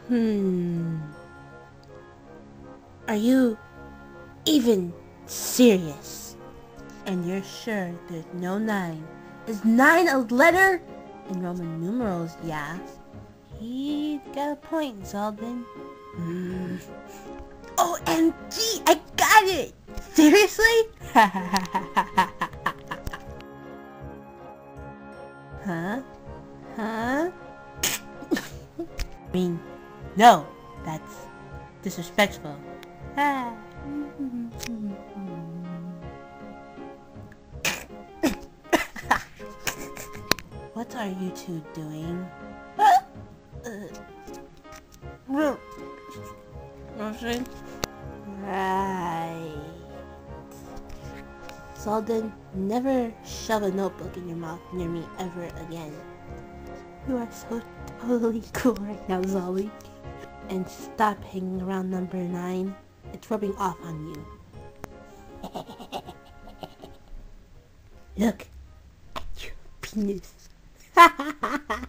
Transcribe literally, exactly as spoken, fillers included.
Hmm. Are you even serious? And you're sure there's no nine? Is nine a letter? In Roman numerals, yeah. He's got a point, Zaldin. Hmm. O M G, I got it! Seriously? Huh? Huh? I mean, no, that's disrespectful. What are you two doing? Nothing. Right. Zaldin, never shove a notebook in your mouth near me ever again. You are so totally cool right now, Zolly. And stop hanging around number nine. It's rubbing off on you. Look at your penis.